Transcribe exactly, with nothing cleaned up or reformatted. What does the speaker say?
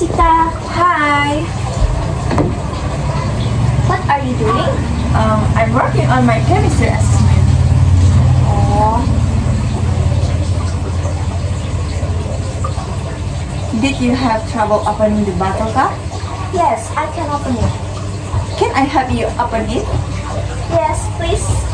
Sita. Hi. What are you doing? Um, I'm working on my chemistry assessment. Oh. Did you have trouble opening the bottle cap? Yes, I can open it. Can I help you open it? Yes, please.